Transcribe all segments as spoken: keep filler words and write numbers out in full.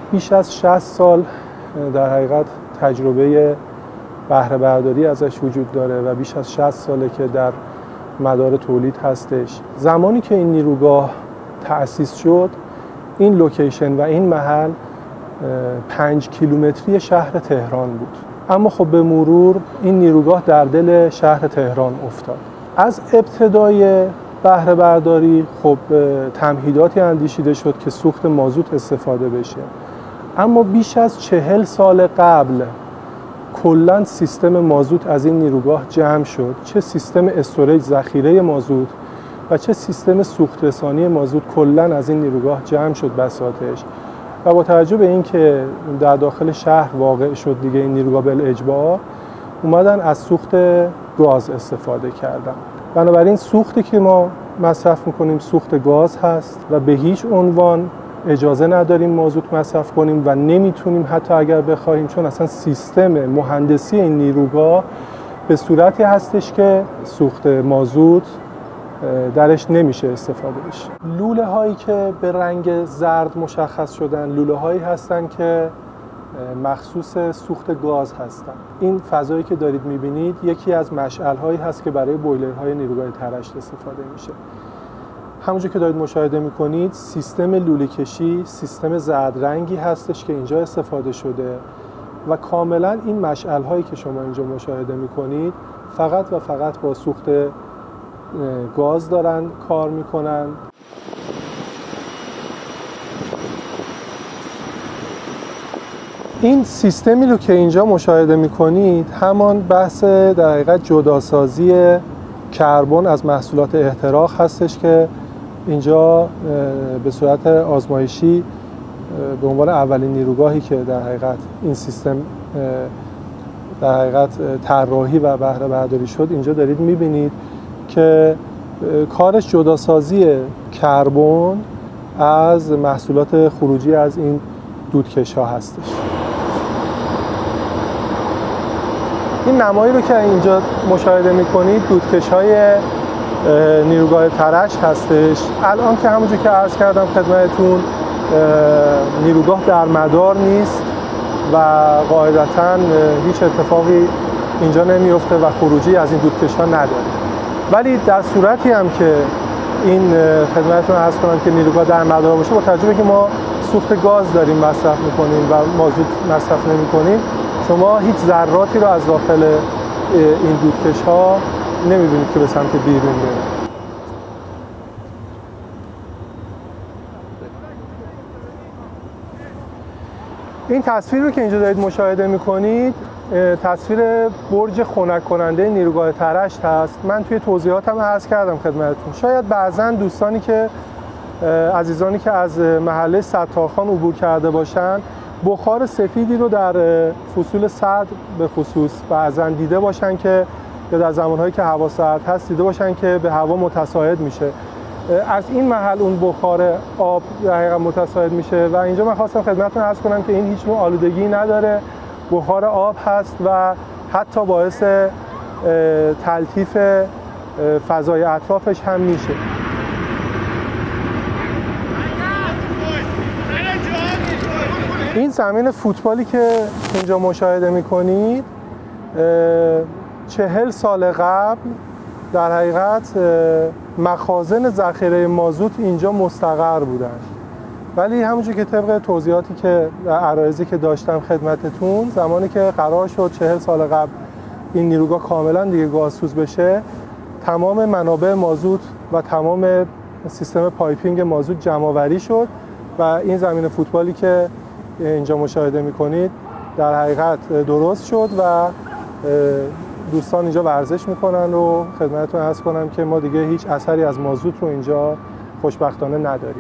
بیش از شصت سال در حقیقت تجربه بهره برداری ازش وجود داره و بیش از شصت ساله که در مدار تولید هستش. زمانی که این نیروگاه تأسیس شد، این لوکیشن و این محل پنج کیلومتری شهر تهران بود. اما خب به مرور این نیروگاه در دل شهر تهران افتاد. از ابتدای بهره برداری خب تمهیداتی اندیشیده شد که سوخت مازوت استفاده بشه. اما بیش از چهل سال قبل کلاً سیستم مازوت از این نیروگاه جمع شد، چه سیستم استوریج ذخیره مازوت و چه سیستم سوخت رسانی مازوت کلاً از این نیروگاه جمع شد بساطش. و با توجه به اینکه در داخل شهر واقع شد دیگه این نیروگاه بالاجبار، اومدن از سوخت گاز استفاده کردن. بنابراین سوختی که ما مصرف میکنیم سوخت گاز هست و به هیچ عنوان اجازه نداریم مازوت مصرف کنیم و نمیتونیم حتی اگر بخوایم، چون اصلا سیستم مهندسی این نیروگاه به صورتی هستش که سوخت مازوت درش نمیشه استفاده بشه. لوله هایی که به رنگ زرد مشخص شدن لوله هایی هستن که مخصوص سوخت گاز هستن. این فضایی که دارید میبینید یکی از مشعل هایی هست که برای بویلرهای نیروگاه ترشت استفاده میشه. همونجور که دارید مشاهده میکنید سیستم لوله کشی سیستم زرد رنگی هستش که اینجا استفاده شده و کاملا این مشعل هایی که شما اینجا مشاهده میکنید فقط و فقط با سوخت گاز دارن کار میکنن. این سیستمی رو که اینجا مشاهده میکنید همان بحث در حقیقت جداسازی کربن از محصولات احتراق هستش که اینجا به صورت آزمایشی به عنوان اولین نیروگاهی که در حقیقت این سیستم در حقیقت طراحی و بهره برداری شد اینجا دارید میبینید که کارش جداسازی کربن از محصولات خروجی از این دودکش ها هستش. این نمایی رو که اینجا مشاهده میکنید دودکش های نیروگاه ترشت هستش. الان که همونجور که عرض کردم خدمتتون نیروگاه در مدار نیست و قاعدتاً هیچ اتفاقی اینجا نمیفته و خروجی از این دودکش ها نداره. ولی در صورتی هم که این خدمتتون عرض کنم که نیروگاه در مدار باشه، با توجه به که ما سوخت گاز داریم مصرف میکنیم و مازوت مصرف نمیکنیم، شما هیچ ذراتی رو از داخل این دودکش ها نمیبینید که به سمت بیرون بره. این تصویر رو که اینجا دارید مشاهده میکنید تصویر برج خنک کننده نیروگاه ترشت هست. من توی توضیحاتم عرض کردم خدمتتون. شاید بعضن دوستانی که عزیزانی که از محله ستارخان عبور کرده باشن بخار سفیدی رو در فصول سرد به خصوص بعضن دیده باشن که یا در زمانهایی که هوا سرد هست دیده باشن که به هوا متصاعد میشه. از این محل اون بخار آب در حقیقت متصاعد میشه و اینجا من خواستم خدمتتون عرض کنم که این هیچ نوع آلودگی نداره، بخار آب هست و حتی باعث تلطیف فضای اطرافش هم میشه. این زمین فوتبالی که اینجا مشاهده میکنید چهل سال قبل در حقیقت مخازن ذخیره مازوت اینجا مستقر بودن، ولی همونجور که طبق توضیحاتی که عرایضی که داشتم خدمتتون زمانی که قرار شد چهل سال قبل این نیروگاه کاملا دیگه گازسوز بشه، تمام منابع مازوت و تمام سیستم پایپینگ مازوت جمع‌آوری شد و این زمین فوتبالی که اینجا مشاهده میکنید در حقیقت درست شد و دوستان اینجا ورزش میکنن و خدمتتون عرض کنم که ما دیگه هیچ اثری از مازوت رو اینجا خوشبختانه نداریم.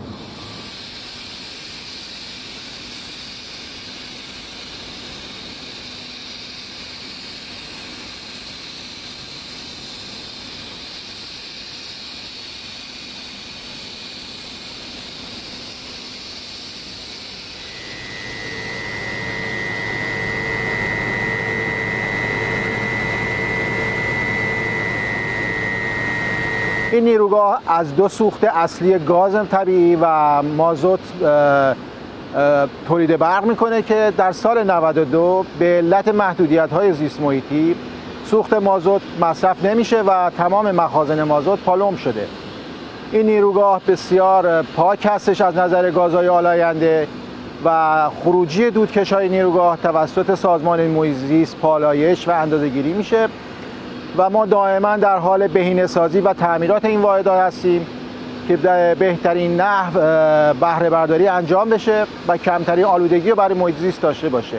این نیروگاه از دو سوخت اصلی گاز طبیعی و مازوت تولید برق میکنه که در سال نود و دو به علت محدودیت‌های زیست محیطی سوخت مازوت مصرف نمیشه و تمام مخازن مازوت پالم شده. این نیروگاه بسیار پاک هستش از نظر گازهای آلاینده و خروجی دودکش‌های نیروگاه توسط سازمان محیط زیست پالایش و اندازه‌گیری میشه و ما دائما در حال بهینه‌سازی و تعمیرات این واحدها هستیم که به بهترین نحو بهره برداری انجام بشه و کمترین آلودگی رو برای محیط زیست داشته باشه.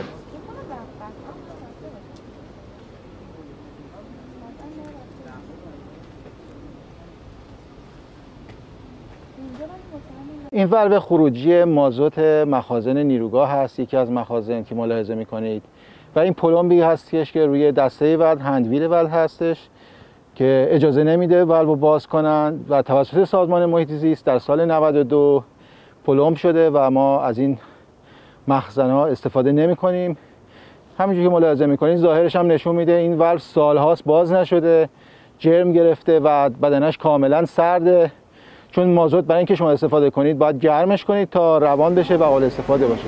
این ور خروجی مازوت مخازن نیروگاه هست، یکی از مخازن که ملاحظه میکنید و این پلمبی هستش که روی دسته ولو هندویل ولو هستش که اجازه نمیده ولو رو باز کنن و توسط سازمان محیط زیست در سال نود و دو پلمب شده و ما از این مخزن ها استفاده نمی کنیم. همینجوری که ملاحظه میکنید ظاهرش هم نشون میده این ولو سالهاست باز نشده، جرم گرفته و بدنش کاملا سرده، چون مازوت برای اینکه شما استفاده کنید باید گرمش کنید تا روان بشه و قابل استفاده باشه.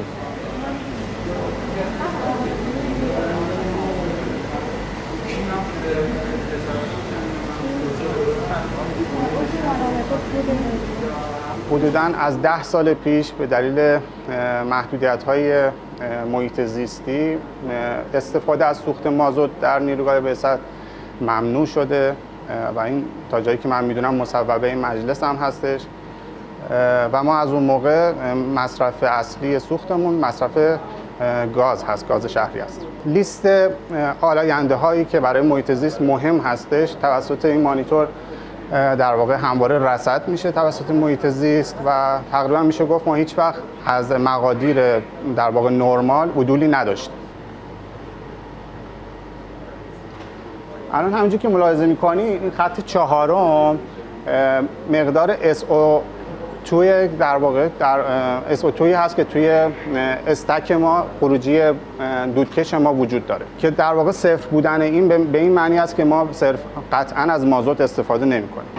حدوداً از ده سال پیش به دلیل محدودیت‌های محیط زیستی استفاده از سوخت مازوت در نیروگاه بعثت ممنوع شده و این تا جایی که من میدونم مصوبه این مجلس هم هستش و ما از اون موقع مصرف اصلی سوختمون مصرف گاز هست، گاز شهری است. لیست آلاینده هایی که برای محیط زیست مهم هستش توسط این مانیتور در واقع همواره رصد میشه توسط محیط زیست و تقریبا میشه گفت ما هیچ وقت از مقادیر در واقع نرمال عدولی نداشتیم. الان همونجوری که ملاحظه میکنی این خط چهارم مقدار اس او توی در واقع در اس او توی هست که توی استک ما خروجی دودکش ما وجود داره که در واقع صفر بودن این به این معنی است که ما صرف قطعا از مازوت استفاده نمی کنیم.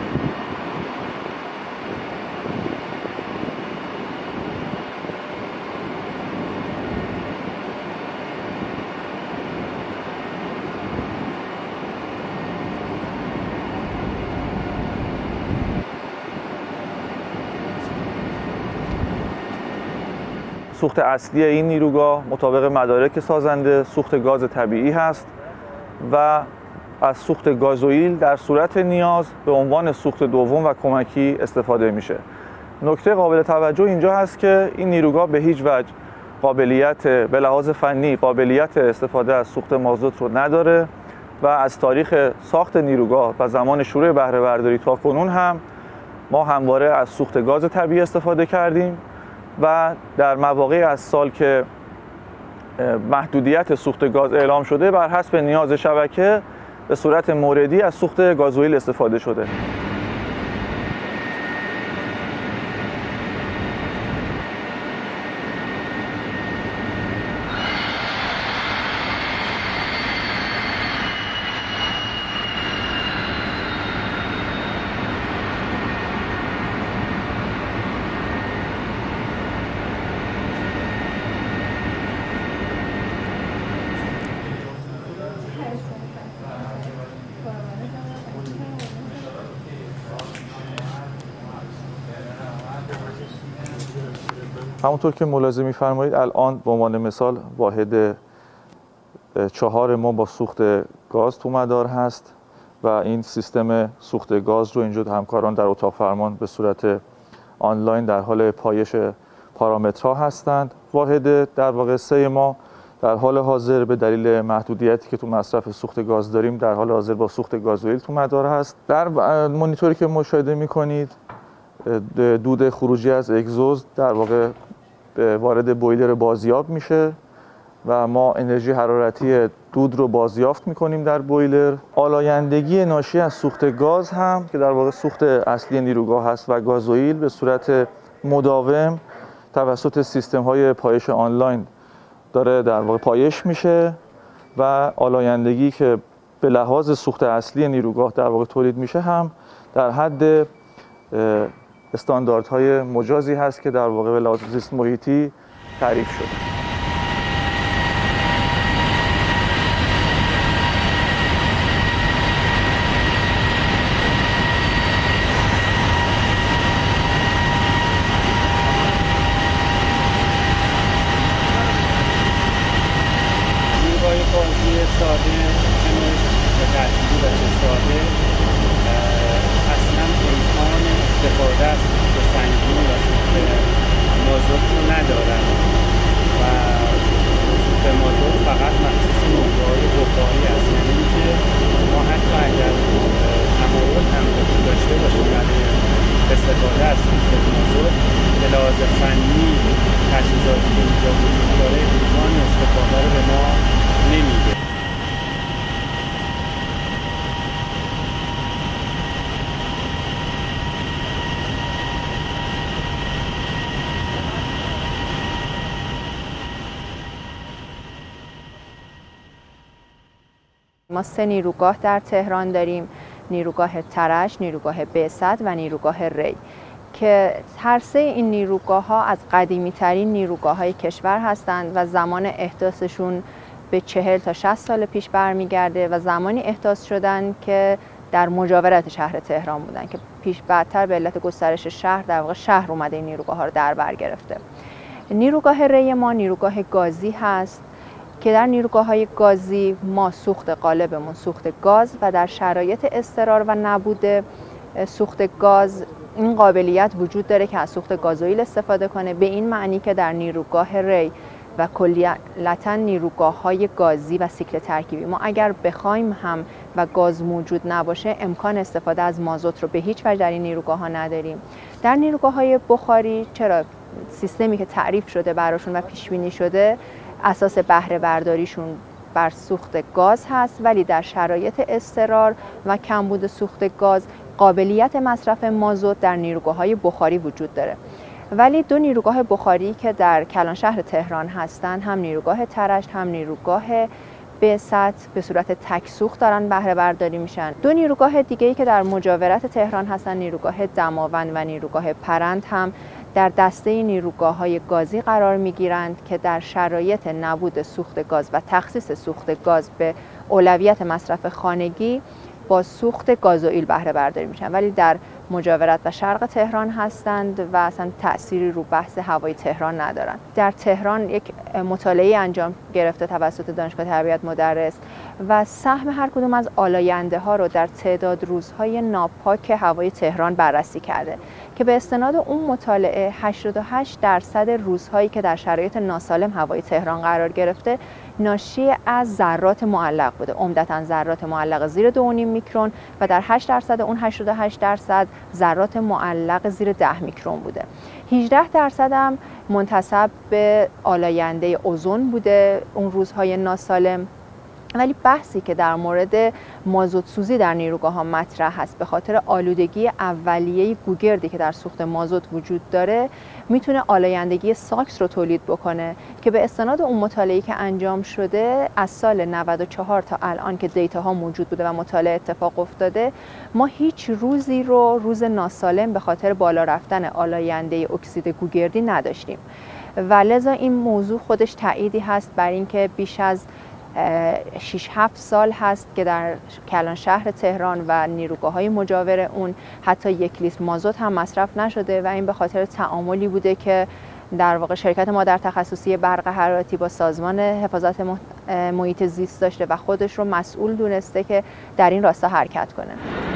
سوخت اصلی این نیروگاه مطابق مدارک سازنده سوخت گاز طبیعی هست و از سوخت گازوئیل در صورت نیاز به عنوان سوخت دوم و کمکی استفاده میشه. نکته قابل توجه اینجا هست که این نیروگاه به هیچ وجه قابلیت به لحاظ فنی قابلیت استفاده از سوخت مازوت رو نداره و از تاریخ ساخت نیروگاه و زمان شروع بهره برداری تا کنون هم ما همواره از سوخت گاز طبیعی استفاده کردیم و در مواقع از سال که محدودیت سوخت گاز اعلام شده بر حسب نیاز شبکه به صورت موردی از سوخت گازوئیل استفاده شده. همونطور که ملاحظه می‌فرمایید الان به عنوان مثال واحد چهار ما با سوخت گاز تو مدار هست و این سیستم سوخت گاز رو اینجا همکاران در اتاق فرمان به صورت آنلاین در حال پایش پارامترها هستند. واحد در واقع سه ما در حال حاضر به دلیل محدودیتی که تو مصرف سوخت گاز داریم در حال حاضر با سوخت گازوئیل تو مدار هست. در مانیتوری که مشاهده می‌کنید دود خروجی از اگزوز در واقع وارد بویلر بازیاب میشه و ما انرژی حرارتی دود رو بازیافت میکنیم در بویلر. آلایندگی ناشی از سوخت گاز هم که در واقع سوخت اصلی نیروگاه هست و گازوئیل به صورت مداوم توسط سیستم های پایش آنلاین داره در واقع پایش میشه و آلایندگی که به لحاظ سوخت اصلی نیروگاه در واقع تولید میشه هم در حد استانداردهای مجازی هست که در واقع به لحاظ زیست محیطی تعریف شده. ساده چه نوع ترکیبی و چه ساده اصلا امکان استفاده از سوخت سنگین و سوخت مازوت رو ندارن و سوخت مازوت فقط مخصوص نوع‌های بخاری است، یعنی اینکه ما حتی اگر تمایل هم داشته باشیم برای استفاده از سوخت مازوت به لحاظ فنی تجهیزاتی که اینجا وجود داره امکان استفاده رو به ما نمیده. ما سه نیروگاه در تهران داریم: نیروگاه ترش، نیروگاه بعثت و نیروگاه ری، که هر سه این نیروگاه ها از قدیمی ترین نیروگاه های کشور هستند و زمان احداثشون به چهل تا شصت سال پیش برمیگرده و زمانی احداث شدن که در مجاورت شهر تهران بودن که پیش بعدتر به علت گسترش شهر در واقع شهر اومده این نیروگاه ها رو در بر گرفته. نیروگاه ری ما نیروگاه گازی هست که در نیروگاه‌های گازی ما سوخت غالبمون سوخت گاز و در شرایط اضطرار و نبود سوخت گاز این قابلیت وجود داره که از سوخت گازوئیل استفاده کنه، به این معنی که در نیروگاه ری و کلیتاً نیروگاه‌های گازی و سیکل ترکیبی ما اگر بخوایم هم و گاز موجود نباشه امکان استفاده از مازوت رو به هیچ وجه در این نیروگاه‌ها نداریم. در نیروگاه‌های بخاری چرا سیستمی که تعریف شده براشون و پیش بینی شده اساس بهره برداریشون بر سوخت گاز هست، ولی در شرایط اضطرار و کمبود سوخت گاز قابلیت مصرف مازوت در نیروگاه‌های بخاری وجود داره. ولی دو نیروگاه بخاری که در کلان شهر تهران هستند، هم نیروگاه ترش هم نیروگاه بعثت، به صورت تک سوخت دارن بهره برداری میشن. دو نیروگاه دیگه‌ای که در مجاورت تهران هستن، نیروگاه دماوند و نیروگاه پرند، هم در دسته نیروگاه‌های گازی قرار می‌گیرند که در شرایط نبود سوخت گاز و تخصیص سوخت گاز به اولویت مصرف خانگی با سوخت گازوئیل بهره برداری میشن، ولی در مجاورت و شرق تهران هستند و اصلا تأثیری رو بحث هوای تهران ندارند. در تهران یک مطالعه انجام گرفته توسط دانشگاه تربیت مدرس و سهم هر کدوم از آلاینده ها رو در تعداد روزهای ناپاک هوای تهران بررسی کرده که به استناد اون مطالعه هشتاد و هشت درصد روزهایی که در شرایط ناسالم هوای تهران قرار گرفته ناشی از ذرات معلق بوده، عمدتاً ذرات معلق زیر دو و نیم میکرون و در هشت درصد اون هشتاد و هشت درصد ذرات معلق زیر ده میکرون بوده. هجده درصد هم منتسب به آلاینده اوزون بوده اون روزهای ناسالم. ولی بحثی که در مورد مازوت سوزی در نیروگاه ها مطرح هست به خاطر آلودگی اولیه گوگردی که در سوخت مازوت وجود داره میتونه آلایندگی ساکس رو تولید بکنه که به استناد اون مطالعه‌ای که انجام شده از سال نود و چهار تا الان که دیتاها موجود بوده و مطالعه اتفاق افتاده، ما هیچ روزی رو روز ناسالم به خاطر بالا رفتن آلاینده اکسید گوگردی نداشتیم و لذا این موضوع خودش تأییدی هست بر اینکه بیش از شش هفت سال هست که در کلان شهر تهران و نیروگاه‌های مجاور اون حتی یک لیتر مازوت هم مصرف نشده و این به خاطر تعاملی بوده که در واقع شرکت مادر تخصصی برق حرارتی با سازمان حفاظت محیط زیست داشته و خودش رو مسئول دونسته که در این راستا حرکت کنه.